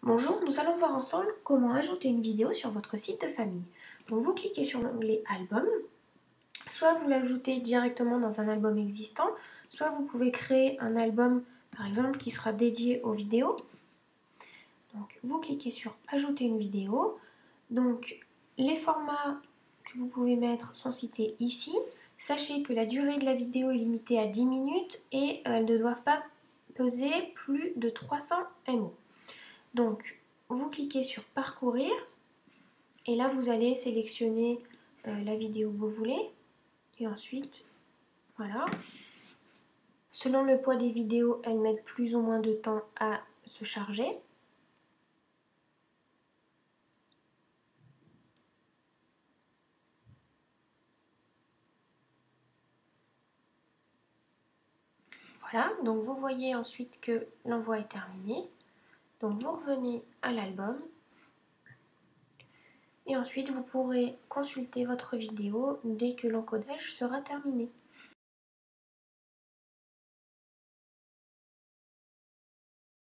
Bonjour, nous allons voir ensemble comment ajouter une vidéo sur votre site de famille. Donc vous cliquez sur l'onglet Album, soit vous l'ajoutez directement dans un album existant, soit vous pouvez créer un album par exemple qui sera dédié aux vidéos. Donc vous cliquez sur Ajouter une vidéo. Donc les formats que vous pouvez mettre sont cités ici. Sachez que la durée de la vidéo est limitée à 10 minutes et elles ne doivent pas peser plus de 300 MO. Donc, vous cliquez sur Parcourir et là, vous allez sélectionner la vidéo que vous voulez. Et ensuite, voilà. Selon le poids des vidéos, elles mettent plus ou moins de temps à se charger. Voilà, donc vous voyez ensuite que l'envoi est terminé. Donc vous revenez à l'album. Et ensuite, vous pourrez consulter votre vidéo dès que l'encodage sera terminé.